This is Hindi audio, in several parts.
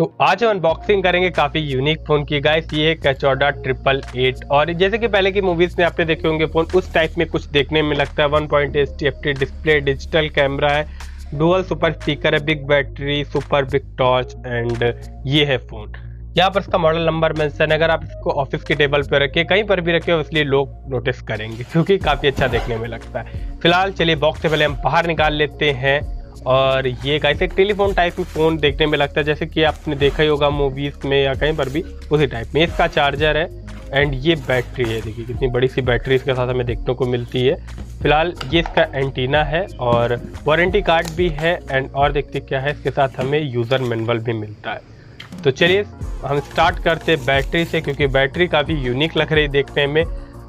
तो आज हम अनबॉक्सिंग करेंगे काफ़ी यूनिक फ़ोन की गाइस। ये है कचौड़ा 888 और जैसे कि पहले की मूवीज़ में आपने देखे होंगे फ़ोन उस टाइप में कुछ देखने में लगता है। 1.8 TFT डिस्प्ले, डिजिटल कैमरा है, डुअल सुपर स्पीकर है, big battery, super big torch and ये है फ़ोन। यहाँ पर इसका मॉडल नंबर मेंशन है। अगर आप इसको ऑफिस की टेबल पर रखें, कहीं पर भी रखें, इसलिए लोग नोटिस करेंगे क्योंकि काफ़ी अच्छा देखने में लगता है। फिलहाल चलिए बॉक्स से पहले हम बाहर निकाल लेते हैं। और ये गाइस एक टेलीफोन टाइप में फ़ोन देखने में लगता है, जैसे कि आपने देखा ही होगा मूवीज़ में या कहीं पर भी, उसी टाइप में। इसका चार्जर है एंड ये बैटरी है। देखिए कितनी बड़ी सी बैटरी इसके साथ हमें देखने को मिलती है। फिलहाल ये इसका एंटीना है और वारंटी कार्ड भी है एंड और देखते क्या है इसके साथ हमें यूज़र मैनुअल भी मिलता है। तो चलिए हम स्टार्ट करते हैं बैटरी से, क्योंकि बैटरी काफ़ी यूनिक लग रही है देखने में।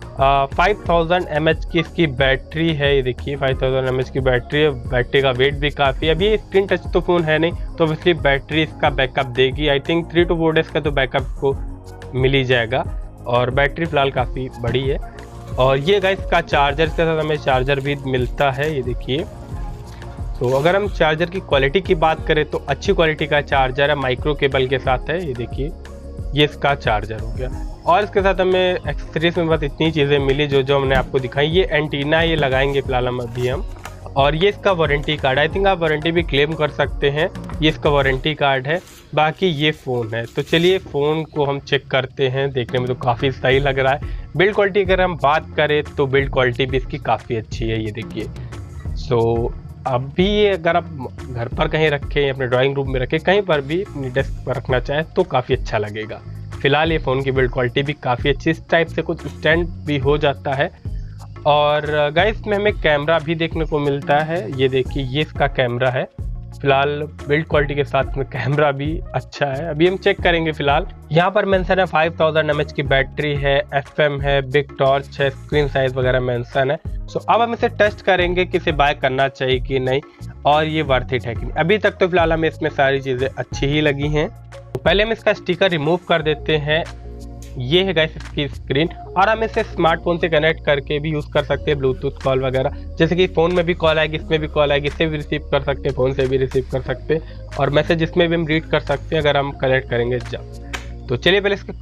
5000 mAh की इसकी बैटरी है। ये देखिए 5000 mAh की बैटरी है। बैटरी का वेट भी काफ़ी है। अभी ये स्क्रीन टच तो फ़ोन है नहीं, तो ऑब्वियसली बैटरी इसका बैकअप देगी। आई थिंक 3 to 4 डेज़ का तो बैकअप को मिल ही जाएगा। और बैटरी फ़िलहाल काफ़ी बड़ी है। और ये गाइस इसका चार्जर के साथ हमें चार्जर भी मिलता है। ये देखिए, तो अगर हम चार्जर की क्वालिटी की बात करें तो अच्छी क्वालिटी का चार्जर है, माइक्रो केबल के साथ है। ये देखिए ये इसका चार्जर हो गया। और इसके साथ हमें एक्सेसरीज में बस इतनी चीज़ें मिली जो हमने आपको दिखाई। ये एंटीना ये लगाएंगे फिलहाल हम अभी हम। और ये इसका वारंटी कार्ड, आई थिंक आप वारंटी भी क्लेम कर सकते हैं। ये इसका वारंटी कार्ड है। बाकी ये फ़ोन है। तो चलिए फ़ोन को हम चेक करते हैं। देखने में तो काफ़ी सही लग रहा है। बिल्ड क्वालिटी अगर हम बात करें तो बिल्ड क्वालिटी भी इसकी काफ़ी अच्छी है। ये देखिए, सो अभी ये अगर आप घर पर कहीं रखें, अपने ड्राइंग रूम में रखें, कहीं पर भी अपनी डेस्क पर रखना चाहें तो काफ़ी अच्छा लगेगा। फिलहाल ये फ़ोन की बिल्ड क्वालिटी भी काफ़ी अच्छी, इस टाइप से कुछ स्टैंड भी हो जाता है। और गाइस में हमें कैमरा भी देखने को मिलता है। ये देखिए ये इसका कैमरा है। फिलहाल बिल्ड क्वालिटी के साथ में कैमरा भी अच्छा है। अभी हम चेक करेंगे। फिलहाल यहाँ पर मेंशन है 5000 mAh की बैटरी है, FM है, बिग टॉर्च है, स्क्रीन साइज वगैरह मेंशन है। सो अब हम इसे टेस्ट करेंगे कि इसे बाय करना चाहिए कि नहीं और ये वर्थ इट है कि नहीं। अभी तक तो फिलहाल हमें इसमें सारी चीज़ें अच्छी ही लगी हैं। तो पहले हम इसका स्टिकर रिमूव कर देते हैं। ये है गाइस इसकी स्क्रीन। और हम इसे स्मार्टफोन से कनेक्ट करके भी यूज़ कर सकते हैं, ब्लूटूथ कॉल वगैरह। जैसे कि फ़ोन में भी कॉल आएगी, इसमें भी कॉल आएगी, इससे भी रिसीव कर सकते हैं, फ़ोन से भी रिसीव कर सकते हैं। और मैसेज इसमें भी हम रीड कर सकते हैं अगर हम कनेक्ट करेंगे जब। तो चलिए पहले इसके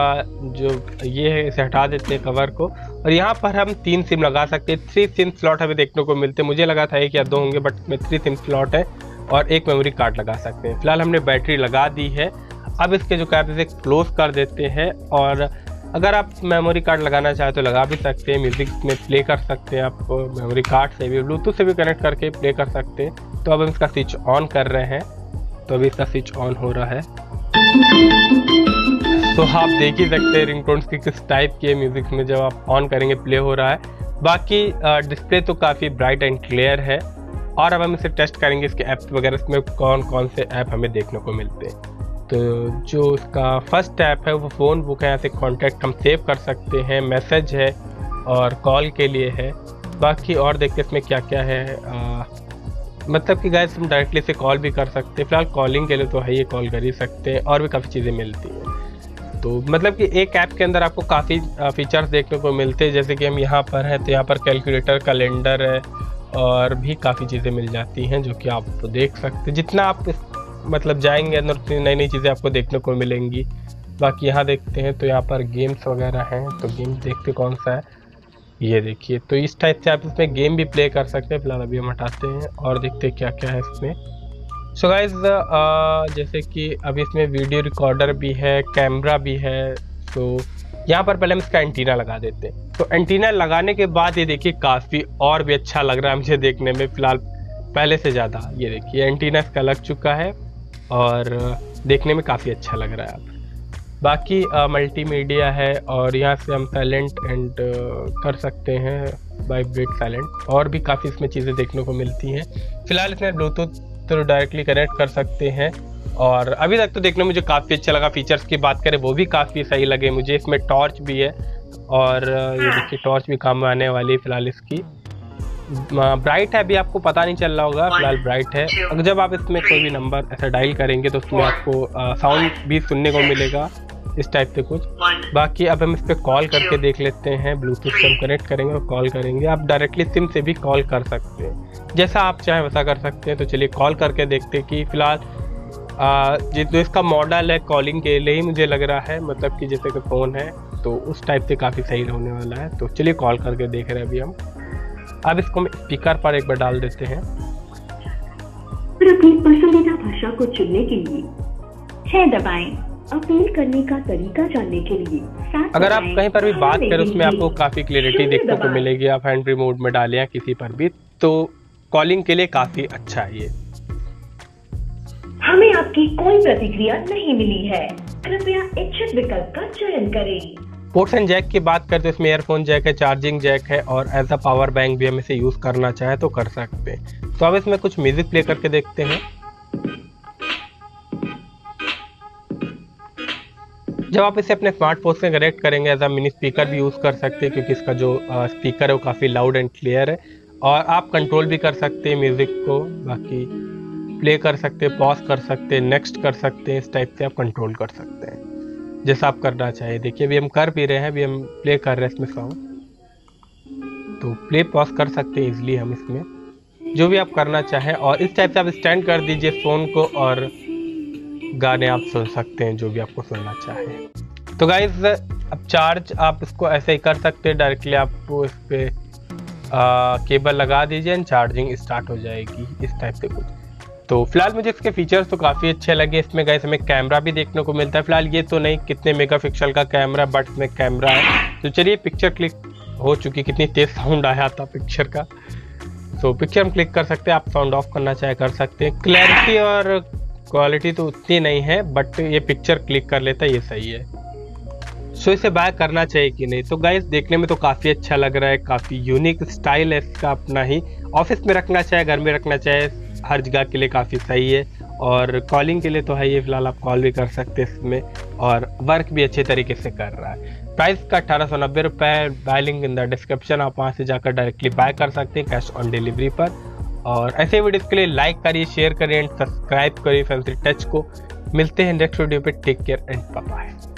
जो ये है इसे हटा देते हैं कवर को। और यहाँ पर हम 3 सिम लगा सकते हैं। 3 सिम स्लॉट हमें देखने को मिलते हैं। मुझे लगा था 1 या 2 होंगे, बट इसमें 3 सिम स्लॉट है और 1 मेमोरी कार्ड लगा सकते हैं। फिलहाल हमने बैटरी लगा दी है। अब इसके जो कैप इसे क्लोज कर देते हैं। और अगर आप मेमोरी कार्ड लगाना चाहे तो लगा भी सकते हैं। म्यूज़िक में प्ले कर सकते हैं आप मेमोरी कार्ड से भी, ब्लूटूथ से भी कनेक्ट करके प्ले कर सकते हैं। तो अब हम इसका स्विच ऑन कर रहे हैं। तो अभी इसका स्विच ऑन हो रहा है। तो आप देख ही सकते हैं रिंगटोन्स की किस टाइप की है म्यूज़िक में, जब आप ऑन करेंगे प्ले हो रहा है। बाकी डिस्प्ले तो काफ़ी ब्राइट एंड क्लियर है। और अब हम इसे टेस्ट करेंगे इसके ऐप्स वगैरह, इसमें कौन कौन से ऐप हमें देखने को मिलते हैं। तो जो इसका फर्स्ट ऐप है वो फ़ोन बुक है। यहाँ से कॉन्टैक्ट हम सेव कर सकते हैं, मैसेज है और कॉल के लिए है। बाकी और देखते इसमें क्या क्या है। मतलब कि गाइस हम डायरेक्टली से कॉल भी कर सकते हैं। फिलहाल कॉलिंग के लिए तो है, ये कॉल कर ही सकते हैं। और भी काफ़ी चीज़ें मिलती हैं। तो मतलब कि एक ऐप के अंदर आपको काफ़ी फीचर्स देखने को मिलते हैं। जैसे कि हम यहाँ पर हैं तो यहाँ पर कैलकुलेटर, कैलेंडर है और भी काफ़ी चीज़ें मिल जाती हैं जो कि आप देख सकते हैं। जितना आप मतलब जाएंगे अंदर उतनी नई नई चीज़ें आपको देखने को मिलेंगी। बाकी यहाँ देखते हैं तो यहाँ पर गेम्स वगैरह हैं। तो गेम्स देखते कौन सा है, ये देखिए। तो इस टाइप से आप इसमें गेम भी प्ले कर सकते हैं। फिलहाल अभी हम हटाते हैं और देखते हैं क्या क्या है इसमें। सो गाइस जैसे कि अभी इसमें वीडियो रिकॉर्डर भी है, कैमरा भी है। तो यहाँ पर पहले हम इसका एंटीना लगा देते हैं। तो एंटीना लगाने के बाद ये देखिए काफ़ी और भी अच्छा लग रहा है मुझे देखने में फिलहाल पहले से ज़्यादा। ये देखिए एंटीना इसका लग चुका है और देखने में काफ़ी अच्छा लग रहा है। अब बाकी मल्टीमीडिया है और यहाँ से हम साइलेंट एंड कर सकते हैं, वाइब्रेट साइलेंट। और भी काफ़ी इसमें चीज़ें देखने को मिलती हैं। फिलहाल इसमें ब्लूटूथ तो डायरेक्टली कनेक्ट कर सकते हैं। और अभी तक तो देखने में मुझे काफ़ी अच्छा लगा। फीचर्स की बात करें वो भी काफ़ी सही लगे मुझे। इसमें टॉर्च भी है और ये देखिए टॉर्च भी काम आने वाली है। फिलहाल इसकी ब्राइट है, अभी आपको पता नहीं चल रहा होगा, फिलहाल ब्राइट है। अगर जब आप इसमें कोई भी नंबर ऐसा डायल करेंगे तो उसमें आपको साउंड भी सुनने को मिलेगा इस टाइप से कुछ। बाकी अब हम इस पर कॉल करके देख लेते हैं। ब्लूटूथ से हम कनेक्ट करेंगे और कॉल करेंगे। आप डायरेक्टली सिम से भी कॉल कर सकते हैं, जैसा आप चाहें वैसा कर सकते हैं। तो चलिए कॉल करके देखते हैं कि फ़िलहाल जो इसका मॉडल है कॉलिंग के लिए ही मुझे लग रहा है, मतलब कि जैसे कि फ़ोन है तो उस टाइप से काफ़ी सही होने वाला है। तो चलिए कॉल करके देख रहे हैं अभी हम। अब इसको हम स्पीकर पर एक बार डाल देते हैं। और अपनी पसंदीदा भाषा को चुनने के लिए है दबाएं। अपील करने का तरीका जानने के लिए अगर आप कहीं पर भी बात करें उसमें आपको काफ़ी क्लियरिटी देखने को मिलेगी। आप हैंड फ्री मोड में डालें या किसी पर भी, तो कॉलिंग के लिए काफ़ी अच्छा है ये। हमें आपकी कोई प्रतिक्रिया नहीं मिली है, कृपया इच्छित विकल्प का चयन करें। पोर्ट्स एंड जैक की बात करते हैं, इसमें ईयरफोन जैक है, चार्जिंग जैक है और एज अ पावर बैंक भी हम इसे यूज़ करना चाहे तो कर सकते हैं। तो अब इसमें कुछ म्यूजिक प्ले करके देखते हैं। जब आप इसे अपने स्मार्टफोन से कनेक्ट करेंगे एज अ मिनी स्पीकर भी यूज़ कर सकते हैं, क्योंकि इसका जो स्पीकर है वो काफ़ी लाउड एंड क्लियर है। और आप कंट्रोल भी कर सकते हैं म्यूज़िक को, बाकी प्ले कर सकते हैं, पॉज कर सकते हैं, नेक्स्ट कर सकते हैं। इस टाइप से आप कंट्रोल कर सकते हैं जैसा आप करना चाहिए। देखिए अभी हम कर भी रहे हैं, अभी हम प्ले कर रहे हैं इसमें सॉन्ग, तो प्ले पॉज कर सकते हैं इजीली हम इसमें, जो भी आप करना चाहें। और इस टाइप से आप स्टैंड कर दीजिए फ़ोन को और गाने आप सुन सकते हैं जो भी आपको सुनना चाहें। तो गाइज अब चार्ज आप इसको ऐसे ही कर सकते हैं, डायरेक्टली आपको इस पर केबल लगा दीजिए एंड चार्जिंग स्टार्ट हो जाएगी, इस टाइप से कुछ। तो फिलहाल मुझे इसके फीचर्स तो काफ़ी अच्छे लगे। इसमें गाइस हमें कैमरा भी देखने को मिलता है। फिलहाल ये तो नहीं कितने मेगापिक्सल का कैमरा, बट इसमें कैमरा है। तो चलिए पिक्चर क्लिक हो चुकी, कितनी तेज साउंड आया था पिक्चर का। तो पिक्चर हम क्लिक कर सकते हैं, आप साउंड ऑफ करना चाहे कर सकते हैं। क्लैरिटी और क्वालिटी तो उतनी नहीं है, बट ये पिक्चर क्लिक कर लेता है, ये सही है। सो इसे बाय करना चाहिए कि नहीं? तो गाइस देखने में तो काफ़ी अच्छा लग रहा है, काफ़ी यूनिक स्टाइल है इसका अपना ही। ऑफिस में रखना चाहे, घर में रखना चाहे, हर जगह के लिए काफ़ी सही है। और कॉलिंग के लिए तो है ये, फिलहाल आप कॉल भी कर सकते हैं इसमें और वर्क भी अच्छे तरीके से कर रहा है। प्राइस का 1890 रुपये, buy link in the description. आप वहाँ से जाकर डायरेक्टली बाय कर सकते हैं कैश ऑन डिलीवरी पर। और ऐसे वीडियोस के लिए लाइक करिए, शेयर करिए एंड सब्सक्राइब करिए फैंसी टच को। मिलते हैं नेक्स्ट वीडियो पे। Take care and bye bye.